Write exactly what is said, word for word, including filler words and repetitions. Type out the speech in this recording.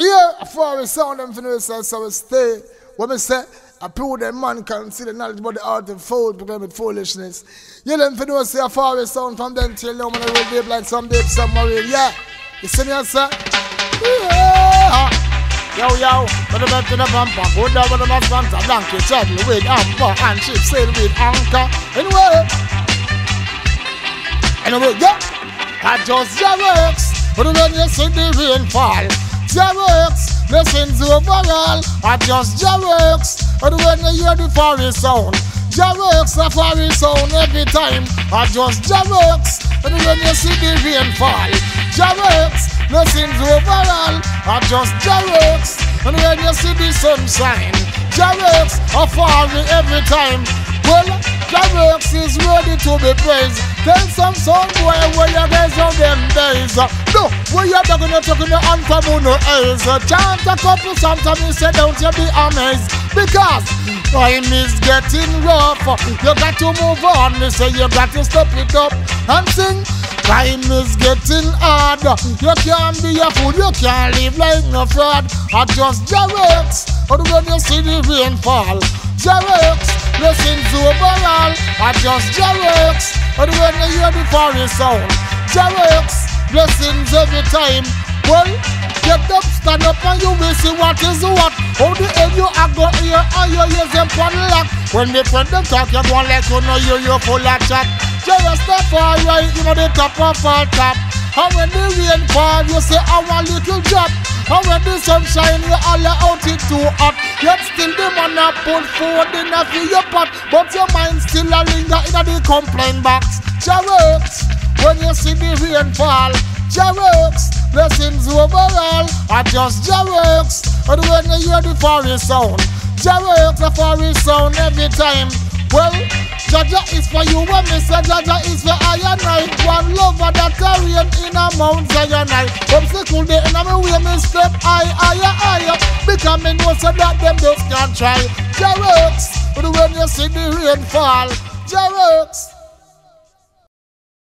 Yeah, for we sound them for say so we stay. When we say, I prove them man can see the knowledge about the art of food, because with foolishness. You them for know say a far we sound from them till now when I will be like some deep submarine. Yeah. You see me, sir? Yeah. Yo, yo, when the bed to the bumper, put down with the must want a blanket, travel with amber, and ship sail with anchor. Anyway, anyway, yeah, I just your works, but when you see the rain fall, your works, blessings overall, I just your works, but when you hear the forest sound, your works, a forest sound every time, I just your works, but when you see the rain fall, your works, blessings overall, I just your works, and when you see the sunshine, your works are far every time. Well, your works is ready to be praised. Tell some song boy where you guys on them days. No, where you're talking, you're talking the anthem on the eyes. Chant a couple sometimes you say don't you be amazed. Because time is getting rough. You got to move on, they say you got to step it up and sing. Time is getting hard. You can't be a fool, you can't live like no fraud. Adjust your works, or when you see the rain fall. Your works, blessings overall. Adjust your works, or when you hear the forest sound. Your works, blessings every time. Well, get up, stand up, and you will see what is what. How the hell you are going here, and you hear them on lock. When they friend them talk, you're going like you know you, you're full of chat. Just step far right, you know the top of our top. And when the rain fall, you say our little drop. And when the sun shine, you all out it too hot. Yet still the man a put food in a for your pot. But your mind still a linger in the complaint box. Jah works, when you see the rain fall. Jah works, blessings overall. I just Jah works, and when you hear the forest sound. Jah works, the forest sound every time. Well, Jaja is for you and me say Jaja is for I and I. One lover that a rain in a Mount Zion I. Obstacle day in a me way me step high, higher, higher. Because me know so that them just can't try. Jah works, but when you see the rain fall, Jah works.